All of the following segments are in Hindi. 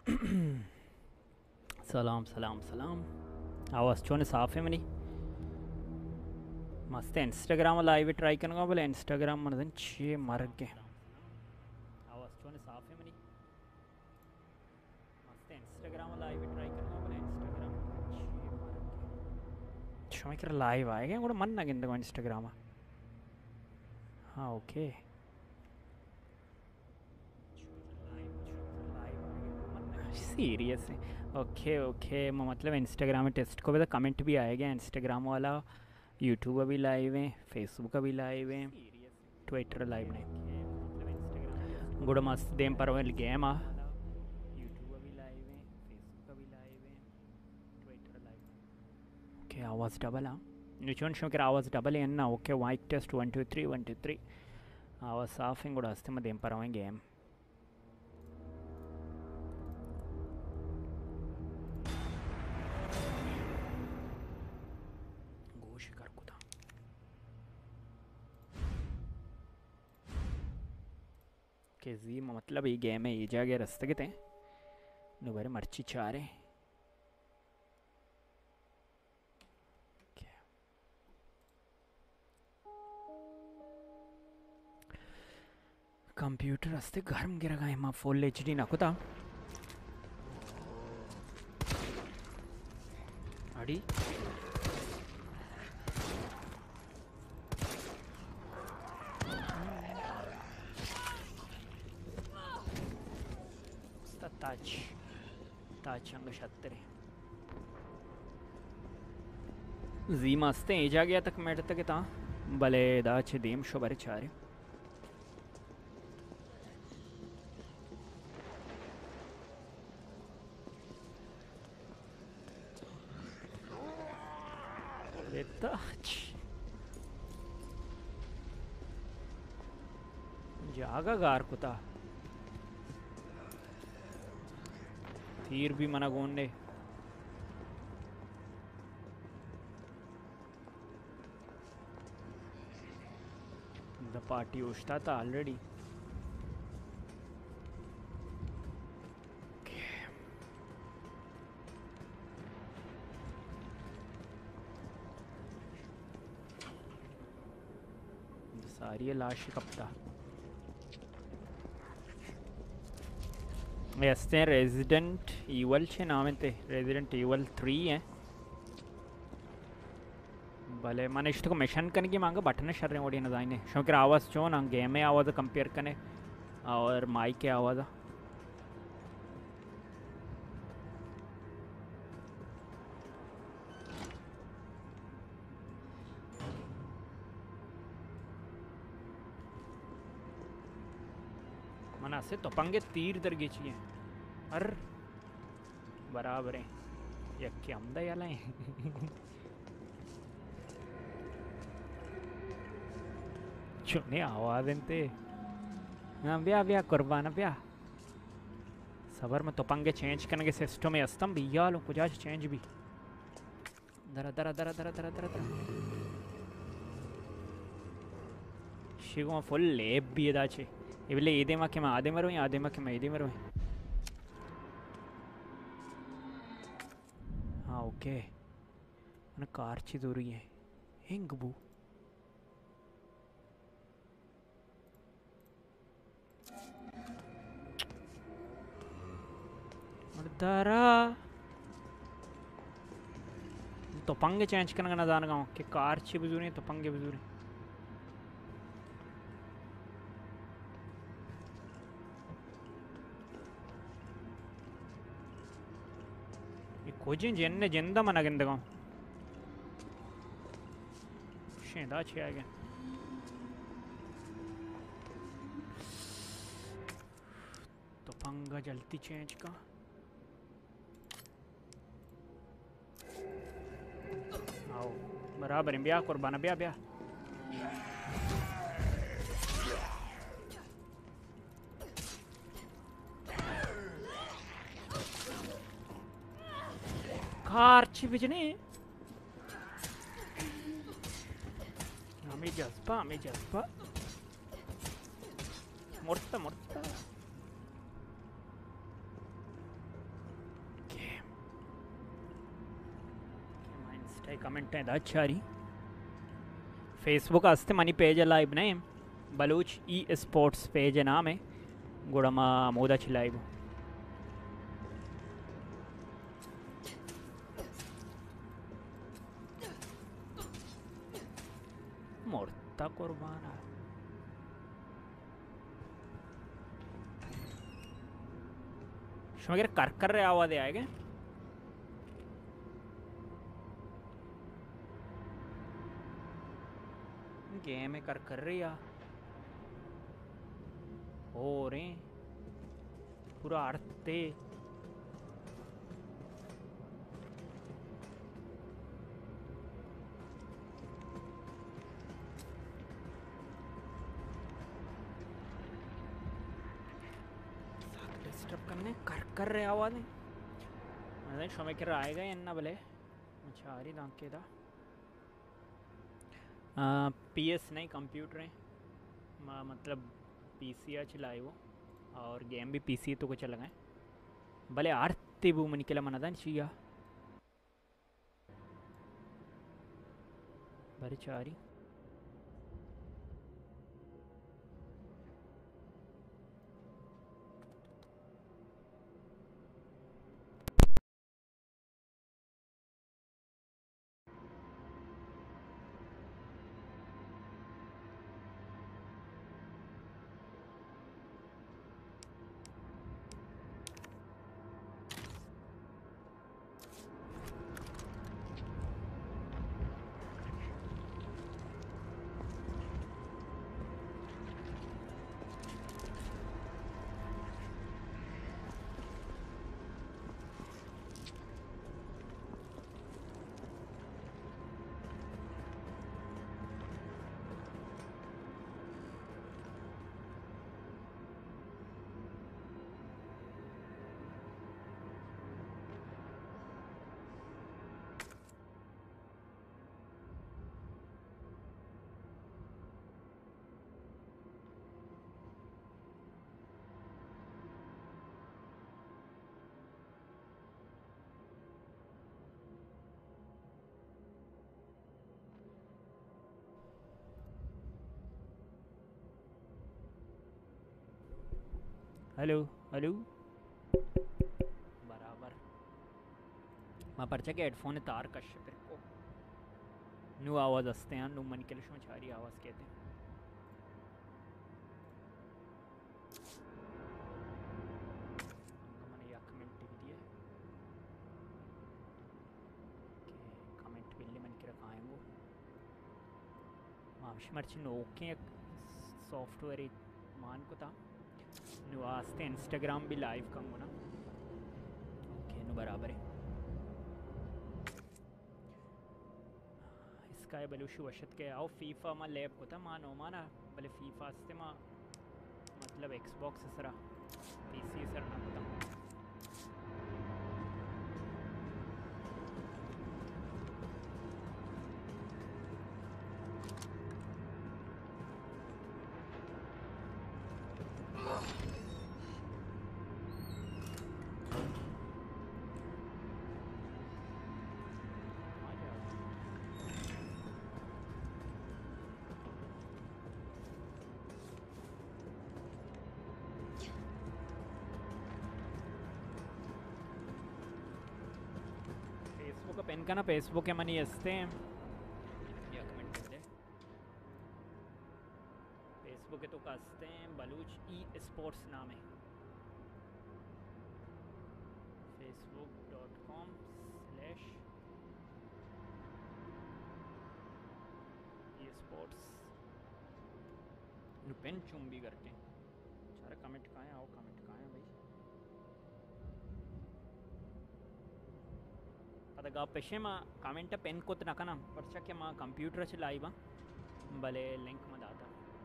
सलाम सलाम सलाम. आवाज़ चोने साफ है मनी. मस्त इंस्टाग्राम लाइव ट्राई करना बोले इंस्टाग्राम मन छे मर के. आवाज़ चोने साफ है मनी. मस्त इंस्टाग्राम लाइव ट्राई करना बोले इंस्टाग्राम छे मर के. शो में लाइव आएगा ಕೂಡ मन ना गिंद को इंस्टाग्राम. हाँ ओके. सीरियस है. ओके ओके मतलब इंस्टाग्राम में टेस्ट को भी तो कमेंट भी आएगा इंस्टाग्राम वाला. यूट्यूब भी लाइव है, फेसबुक भी लाइव है, ट्विटर लाइव नहीं. गुड मस्त देम पर गेम आ. यूट्यूब भी लाइव है, फेसबुक भी लाइव है, ट्विटर लाइव. ओके आवाज़ डबल आ. निचोन शो के आवाज़ डबल है ना. Okay mic test 1 2 3 1 2 3. आवाज़ साफ है गुड हस्ते में देम पर गेम. जी मतलब ಈ ಗೇಮ್ ಈಜಾಗೆ ರಸ್ತೆಗೆ ನೀವು ಬರೀ ಮರ್ಚಿ ಚಾರೆ. कंप्यूटर रस्ते गर्म गिरा गए माँ फुल HD नाकुता अड़ी ताज ताज चंग शत्रे जी मस्ते एजा गया तक मेट तक ता भले दाच देम शो बारे चारे. जागा गार कुता तीर भी मना गोंडे द पार्टी उठता था ऑलरेडी. सारी लाश कपता ऐसे रेजिडेंट ईवल छे नाम ते रेजिडेंट ईवल 3 है. भले मैंने इस को मिशन करने की मांगा बटन शर रहे ओडी नजाइन है शो के आवाज़ चो ना गेम में आवाज़ कंपेयर करने और माइक के आवाज़ मना से तो पंगे तीर दरगे चाहिए. अर बराबर है यक्के अमदा याला है. चुने आवाज़ इनते हाँ ब्या ब्या कुर्बाना ब्या सबर में तो पंगे चेंज करने के सिस्टम में अस्तम भी यार लोग कुछ आज चेंज भी दरा दरा दरा दरा दरा दरा दरा शिगो फुल लेब भी दाचे इवले इदे मा के मैं आधे मरो या आधे मा के मैं इदे मरो. हाँ ओके मैंने कार ची दूरी है हिंग बू दरा तो पंगे चेंज करने का ना जान गाँव कि कार ची बुजुरी तो पंगे बुजुरी कोचिंग जेन्ने जिंदा मना गिंद गाँव शेंदा छे आ गया. तो पंगा जल्दी चेंज का आओ बराबर है ब्याह कुर्बाना ब्याह ब्याह. कारची बिजने हमें जज्बा मुर्ता मुर्ता कमेंट दाचारी फेसबुक आस्ते मनी पेज लाइव ने बलूच ई स्पोर्ट्स पेज नाम है गुड़मा मोदच लाइव मोर्ता कुर्बाना शमगर कर रहे आवाज आएगा गेम में कर रही है हो रे पूरा अड़ते डिस्टर्ब करने कर रहे आवाज मैं शो में आएगा इन्ना भले अच्छा आ रही दांके दा PS नहीं कंप्यूटर है मतलब PC चलाए वो और गेम भी PC तो कुछ लगाए भले आरती वो मन के मन चाहिए भले चारी हेलो हेलो बराबर मैं पर्चा के हेडफोन तार कश फिर को न्यू आवाज़ हंसते हैं नु मन के लिए छारी आवाज़ कहते हैं मैंने या कमेंट भी दिया कमेंट बिल्ली मन के रखा आएंगे मामश मर्ची नोके सॉफ्टवेयर मान को था नु आस्ते इंस्टाग्राम भी लाइव करूँगा ना ओके नु बराबर है इसका है बलूशु वशत के आओ फीफा मा लैब को था मानो माना भले फीफा आस्ते मा मतलब एक्सबॉक्स सरा PC सर ना होता पेन का ना फेसबुक के मनी हंसते हैं या कमेंट कर दे फेसबुक के तो हंसते हैं बलूच ई स्पोर्ट्स नाम है facebook.com/esports पेन चुम्बी करके सारा कमेंट कहाँ है आओ कमेंट कहाँ है भाई पता पेशे मा कमेंट पेन को नका ना पर्चा के मा कंप्यूटर चलाई बा भले लिंक में दाता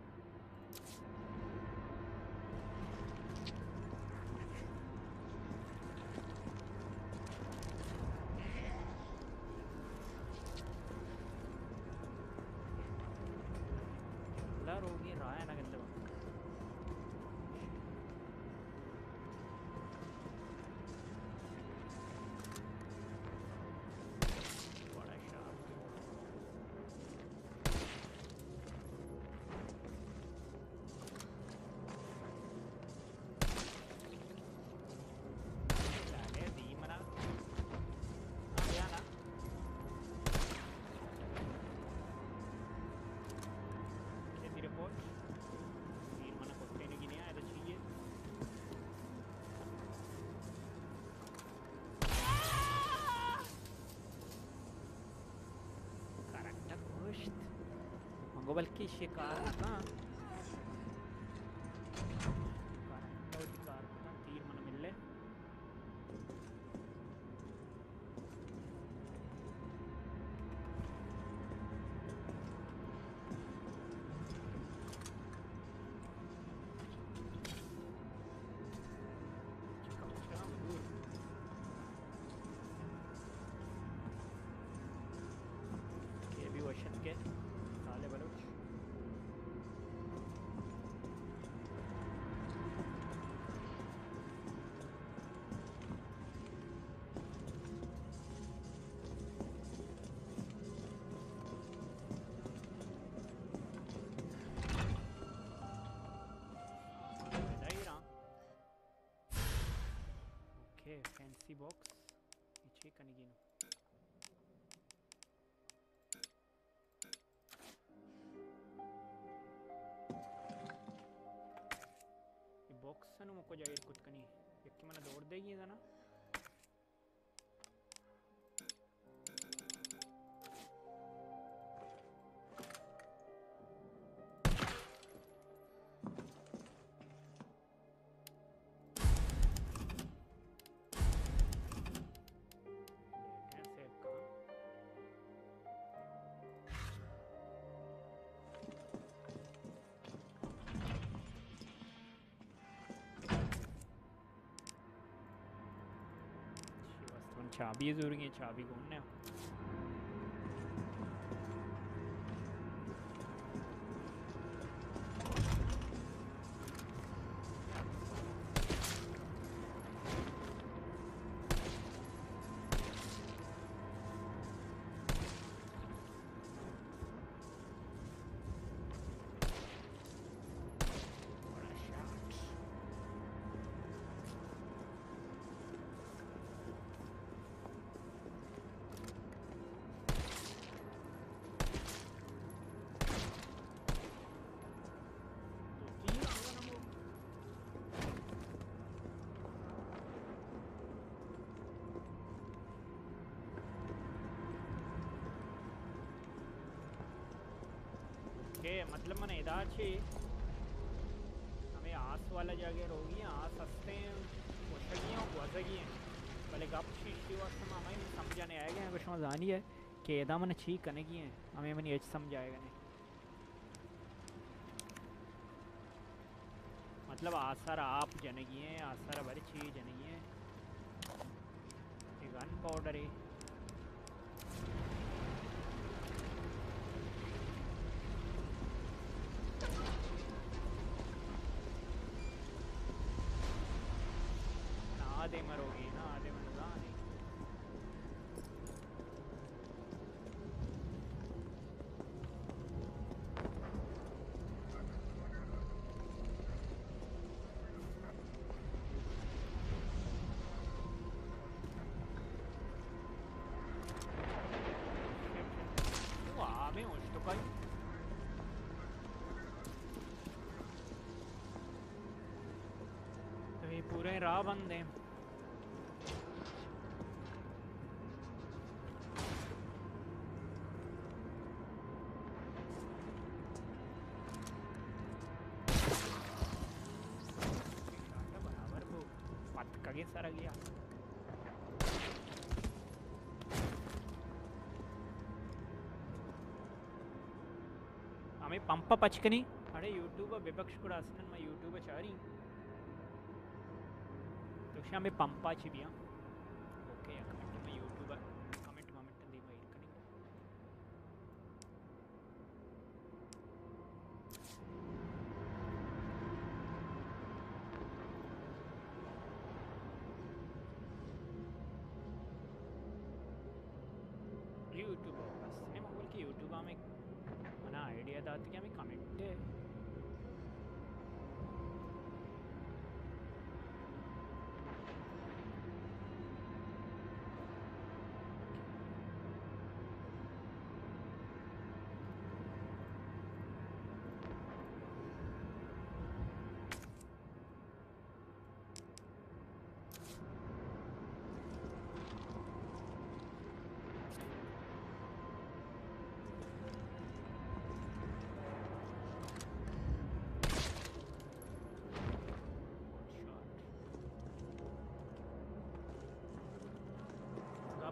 रोगी राय ना गंदे बड़ा शार्प वो बल्कि शिकार था तीर मन मिले के साले बलोच ओके फैंसी बॉक्स नीचे कनेगी बॉक्स मुको जाहिर कुतकनी यक्की मन दौड़ देगी ना चाबी जरूरी है चाबी कौन है के मतलब मन एदाची हमें आस वाला जगह रोगी आस हंसते हैं वसगी और वजगी हैं भले गप शीशी वास्तव में हमें समझाने आएगा कुछ मजा नहीं है कि एदा मन छी करने की हैं हमें मन एच समझाएगा नहीं मतलब आसर आप जनगी हैं आसर बड़ी चीज जनगी हैं गन पाउडर है आधे मरोगी ना आधे मरदा नहीं तो ये पूरे राह बंद हैं कगे सारा गया हमें पंप पचकनी अरे यूट्यूब विपक्ष को रासन में यूट्यूब चारी तो हमें पंपा चिबिया ओके कमेंट में यूट्यूब कमेंट मोमेंट दी भाई कनी यूट्यूब बस ने मोबाइल की यूट्यूब में मना आइडिया था कि हमें कमेंट है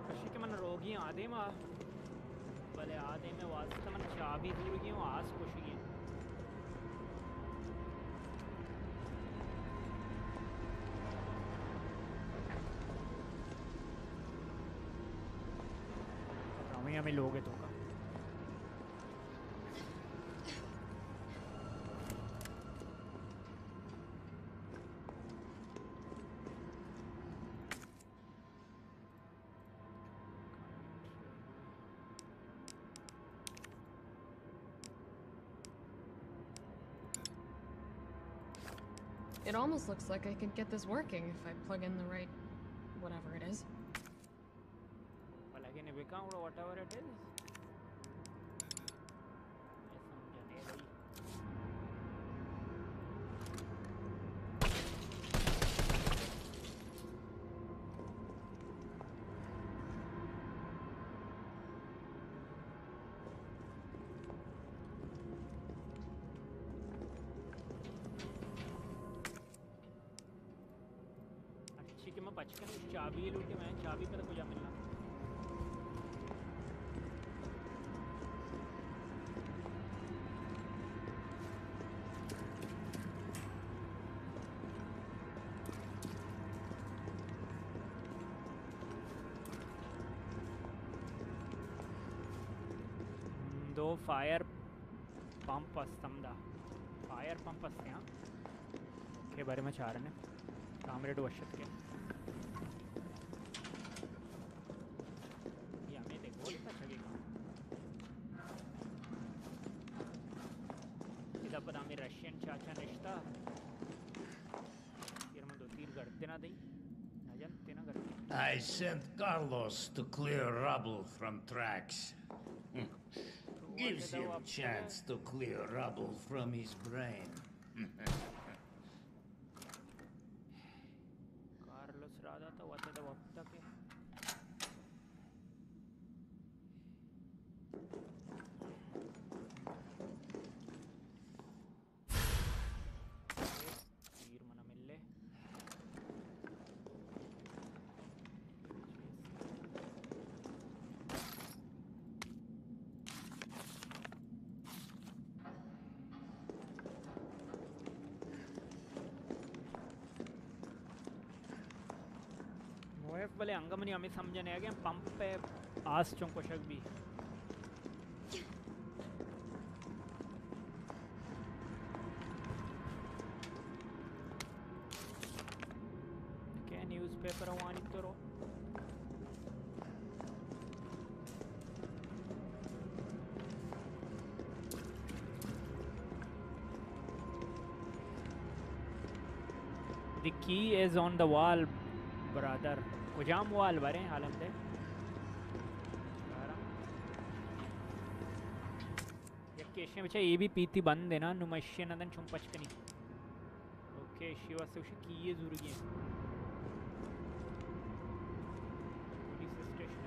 कशी के मन रोगी आदे मा भले आदे में वास्ता मन चाबी दूर गई आस कुशी हमें लोग है तो का It almost looks like I could get this working if I plug in the right whatever it is. Well, again, if we count whatever it is. कि मैं बचकर चाबी लूट के मैं चाबी पे तो कुछ मिलना दो फायर पंप असतमदा फायर पंप असते हाँ ओके बारे में चार ने कामरेड वशत के रशियन चाचा रिश्ता फिर मैं दो तीर करते ना दें ना जानते ना करते I sent Carlos to clear rubble from tracks. Gives him a chance to clear rubble from his brain. Carlos Rada तो वाते तो वक्त के भले अंगमनी हमें समझने आ गया पंप पे आस चौंकोशक भी क्या न्यूज़पेपर वानी तो रो The key is on the wall, brother. कुजाम वाल बरे हालम दे यकेशने बच्चा ये भी पीती बंद है ना नुमश्य नदन चुंपचकनी ओके शिवा से उसे की ये जरूरी है पुलिस स्टेशन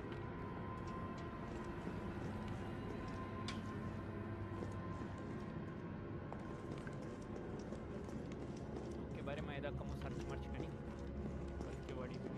के बारे में इधर कमो सर्च मर्च कनी बल्कि बड़ी भी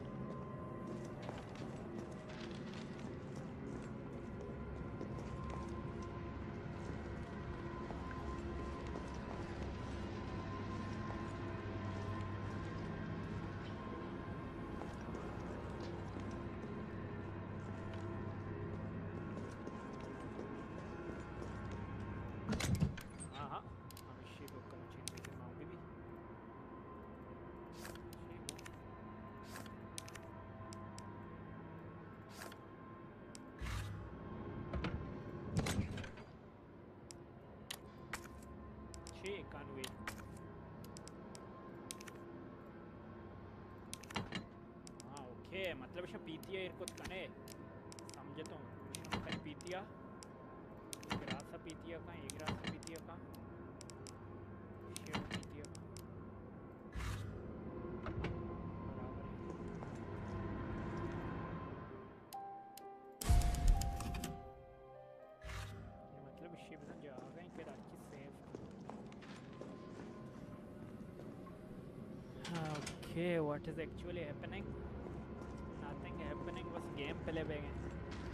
can't wait. हाँ ओके मतलब इसे पीतिया इरको कने समझे तो कने पीतिया एक रास्ता पीतिया का एक रास्ता पीतिया का शेर पीतिया का मतलब इसे बता जाएगा इनके रास्ते safe Okay, what is actually happening? nothing happening बस गेम प्ले पे गए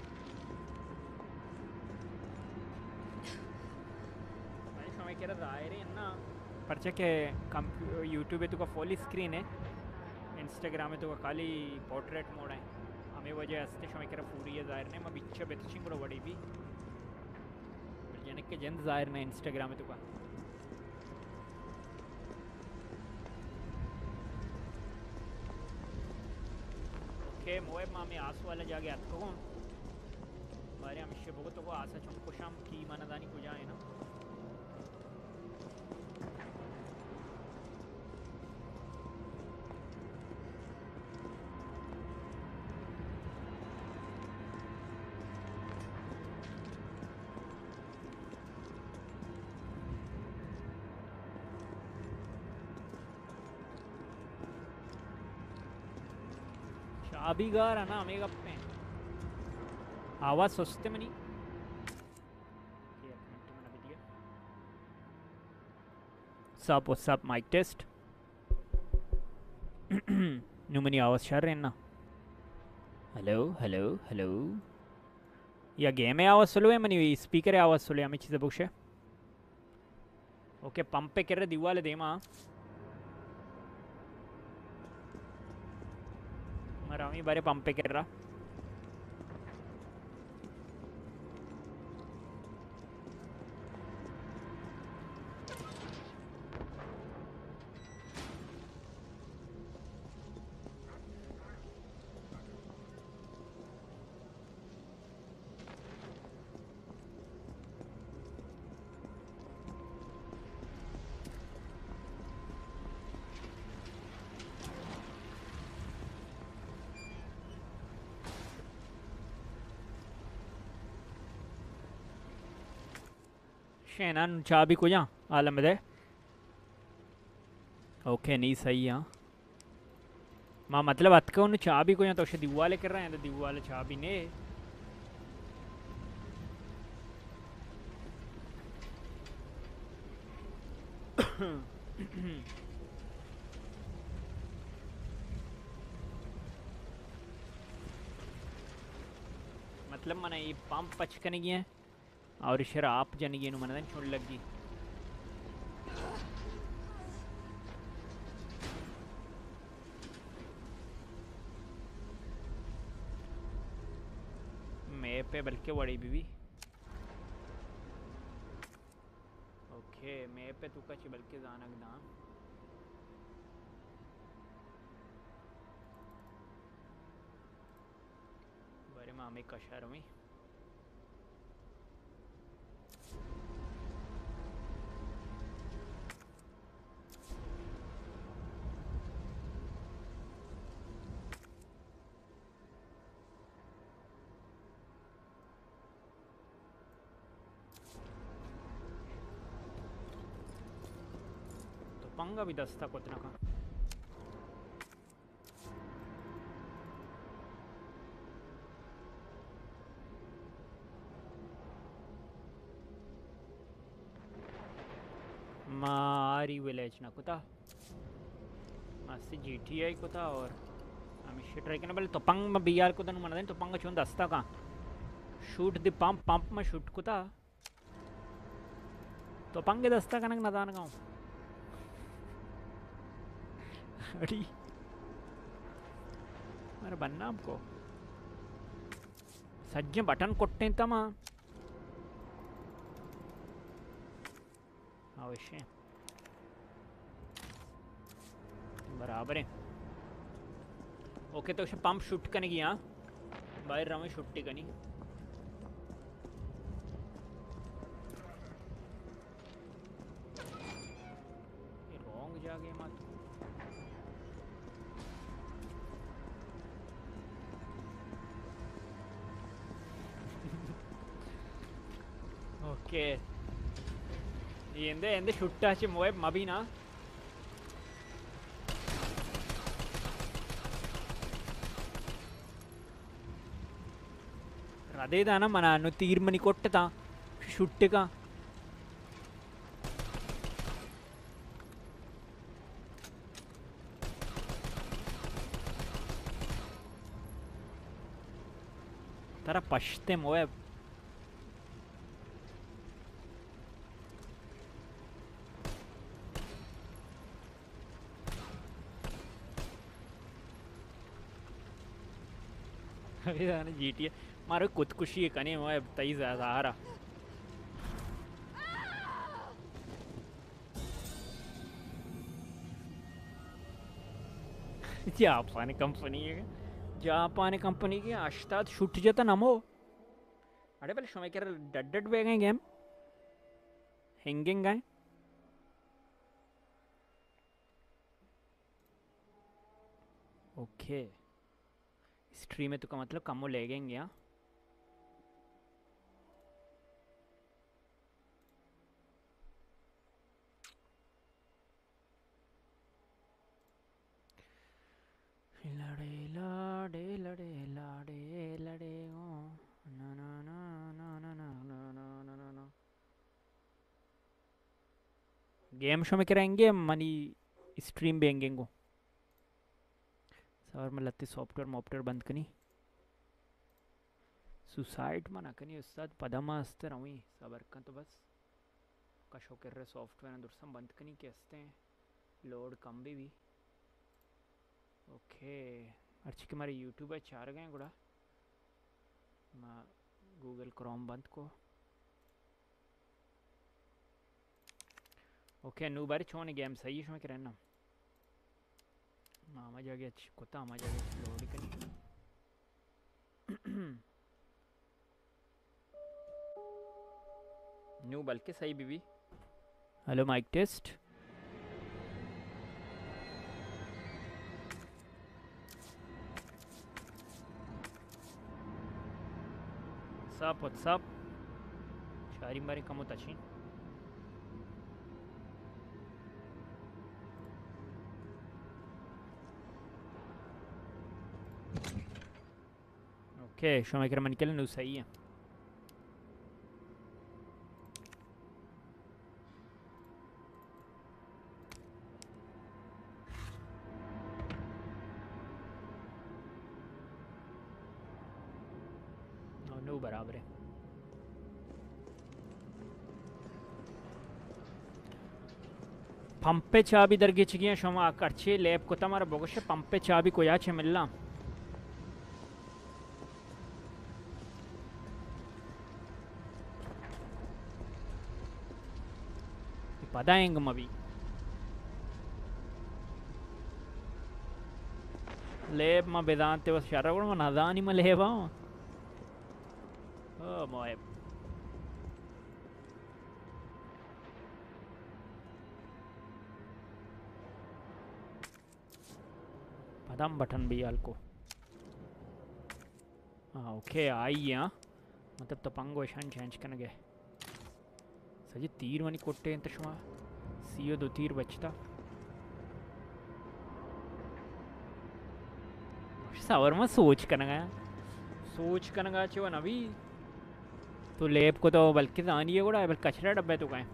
भाई समय कह रहा है ना परचे के यूट्यूब पे तो का फुल स्क्रीन है इंस्टाग्राम में तो का खाली पोर्ट्रेट मोड है हमें वजह से समय कह रहा पूरी है ज़ाहिर ने मैं बिच्छे बेतचिंग करो बड़ी भी जनक के जंद ज़ाहिर ने इंस्टाग्राम में तो का ओके मोए मामी आंसू वाला जाके आता हूँ बारे हमेशा बहुत तो को आशा चुमको शाम की मानदानी को जाए ना शाबीगार है ना हमें गप्पे आवाज़ सोचते मनी सब माइक टेस्ट नुमनी आवाज़ शार रहे ना हेलो हेलो हेलो या गेम में आवाज़ सुलो है मनी स्पीकर आवाज़ सुलो हमें चीज़ें बुक्श है ओके पंप पे कर रहे दीवाले दे माँ मरामी बारे पंप पे कर रहा शेना चाह भी कुछ आलम दे ओके नहीं सही हाँ माँ मतलब अतका उन्हें चाह भी कुछ तो उसे दिवाले कर रहे हैं तो दिवाले चाह भी ने मतलब मना ये पंप पचकने गए और शराब जनिए मन छोड़ लगी मैं पे बल्कि बड़ी बीवी ओके मैं पे तू कच बल्कि जानक दाम बड़े मामे कशर में पंगा भी दस्ता कोतना का मारी विलेज ना कुता मस्त GTA कुता और हमेशा ट्राई करना पहले तो पंग में BR कुता नु मना दे तो पंगा चुन दस्ता का शूट द पंप में शूट कुता तो पंगे दस्ता कनक ना दान गाऊं अरे मेरा बनना आपको सज्जन बटन कोट्टे तमा अवश्य बराबर है ओके तो पंप शूट करने की हाँ बाहर रहा मैं छुट्टी करनी रॉन्ग जा गए मत ओके ಎಂದೆ ಶುಟ್ಟಾಚಿ ಮೊಯ್ ಮಬಿನಾ ಅದೇದಾನ ಮನ ಅನ್ನು ತೀರ್ಮನಿ ಕೊಟ್ಟತಾ ಶುಟ್ಟಿಗ सारा पछते मोए GTA मारो खुदकुशी कने मोए तई ज़ारा जापान कंपनी के आश्ताद छुट जता नमो अरे पहले समय कर डड बेगें गेम हिंगिंग गए ओके स्ट्रीम में तो का मतलब कमो ले गेंगे यहाँ लड़े लाडे लड़े लाडे लड़े ओ ना ना ना ना ना ना ना ना ना ना ना गेम शो में करेंगे मनी स्ट्रीम बेंगेंगो सर में लत्ती सॉफ्टवेयर मॉफ्टवेयर बंद कनी सुसाइड मना कनी उस्ताद पदमा अस्ते रहुई सबर का तो बस कशो कर रहे सॉफ्टवेयर दुर्सम बंद कनी कैसते हैं लोड कम भी ओके अर्ची के हमारे यूट्यूब है 4 गए गुड़ा मैं गूगल क्रोम बंद को ओके नू बारी छोने गेम सही है क्या रहना मामा जागे अच्छी कोता मामा जागे लोड कनी न्यू बल्कि सही बीबी हेलो माइक टेस्ट व्हाट्सअप शारी मारी कम होता छी ओके शो मेकर मन के लिए सही है बराबर है पंपे चाबी दरगिचिगियां शोमा करचे लैब को तमारा बोगशे पंपे चाबी को याचे मिलना पदाएंग मवी लैब में वेदांत वस शरवण में नदानी में लेवा Oh boy. पदम बटन भी आल को हाँ ओके आई यहाँ मतलब तो पंगो शान चेंज करने गए सजी तीर वानी कोट्टे इंत शुमा सीओ 2 तीर बचता सावर में सोच करने गया चुवा नवी तो लैब को तो बल्कि जानी है गुड़ा बल्कि कचरा डब्बे तो कहें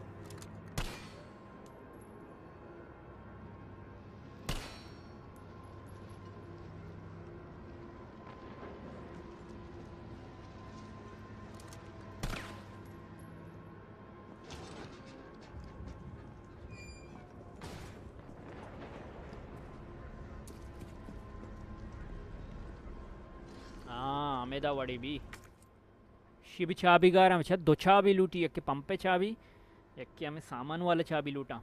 हाँ अमेदा वड़ी भी शिव चाबी गार हमें 2 चाबी लूटी एक के पंपे चाबी एक के हमें सामान वाला चाबी लूटा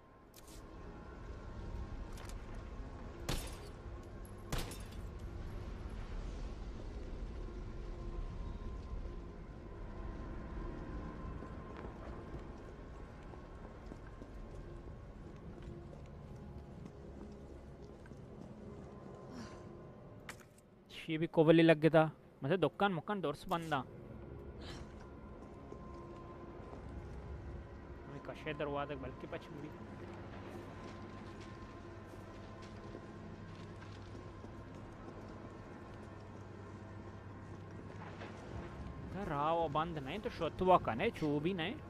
शिव कोवली लग गया था मतलब दुकान मुकान दोर्स बंदा कशे दरवाजे बल्कि पछमुड़ी राव बंद नहीं तो शोतवा कने छू भी नहीं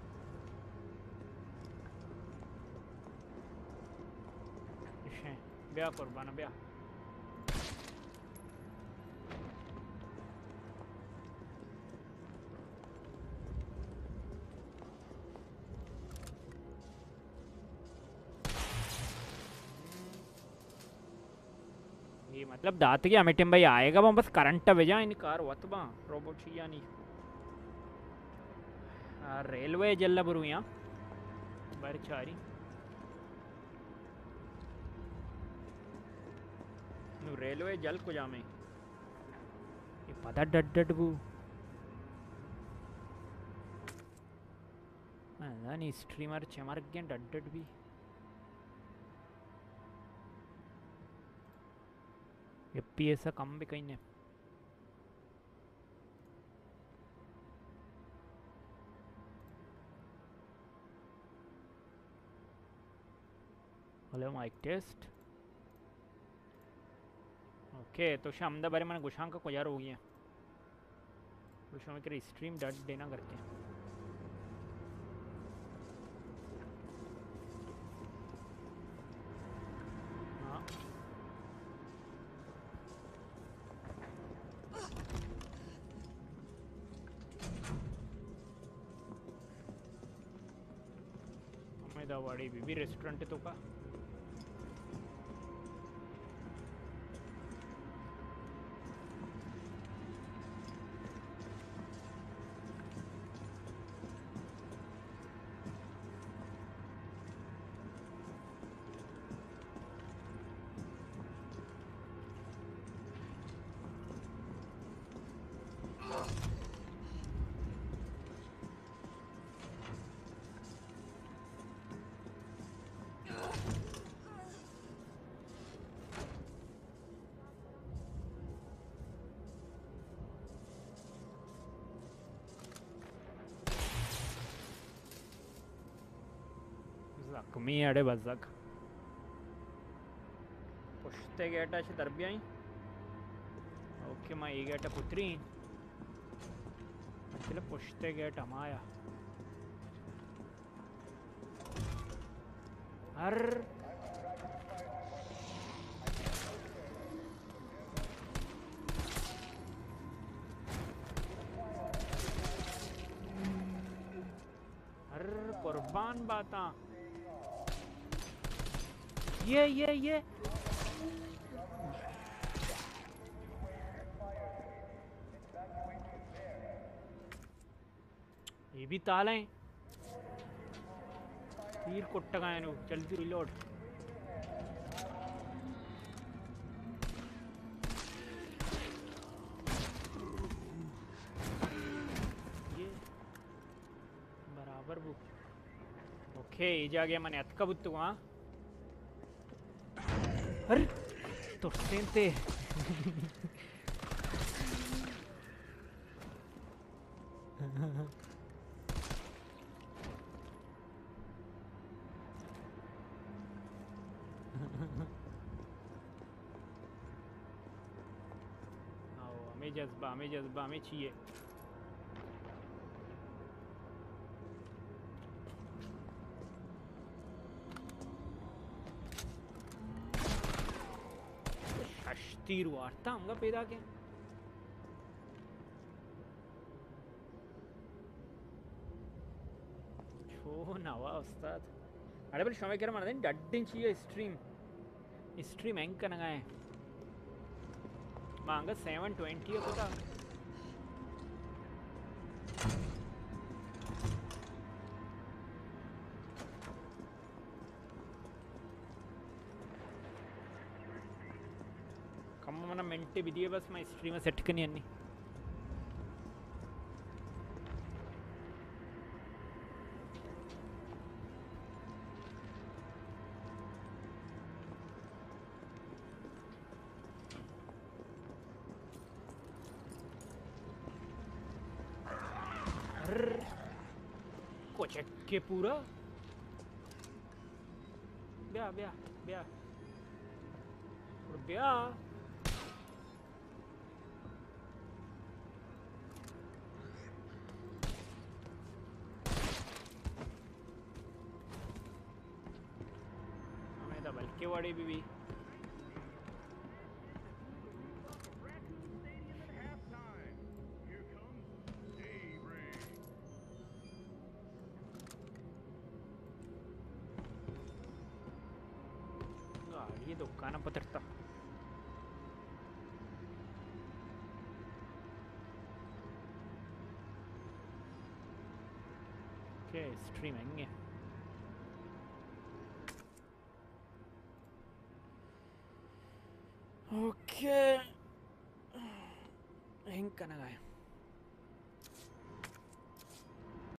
ब्याह कुर्बाना ब्याह मतलब दात की अमिटिम भाई आएगा बस करंट भेजा इन कार वत बा रोबोट यानी रेलवे जल्ला बरुया बरचारी नु रेलवे जल को जामे ये पता डड बू नहीं स्ट्रीमर चमर गया डड भी FPS कम भी कहीं ने हेलो माइक टेस्ट ओके तो शाम बारे मैंने गुशांक को यार हो गया गुशा में कर स्ट्रीम डट देना करके हाँ अहमदाबादी बीबी रेस्टोरेंट तो का मी अडे बजक पुष्टे गेटाची दरब्याई ओके मा ई गेट पुत्री चलो पुष्टे गेट हमाया हर हर कुर्बान बाता ये भी ताला है तीर कोट्टा का जल्दी रिलोड ये बराबर बुक ओके जा गया मैंने अतका बुत्तु वहाँ अरे तो सेंते हमें जज्बा हमें चाहिए तीर वार्ता हमका पैदा क्या छो नवा उस्ताद अरे पर शमे कर मारते डड्डिंग चाहिए स्ट्रीम एंक करना है मांगा 720 है पता మన మెంటే విడియో బస్ మా స్ట్రీమర్ సెట్ కని అన్ని को चेक के पूरा ब्या ब्या ब्या ब्या के वाड़ी भी गाड़ी दुकान पत्रता ओके स्ट्रीमिंग ओके हिंग कना गए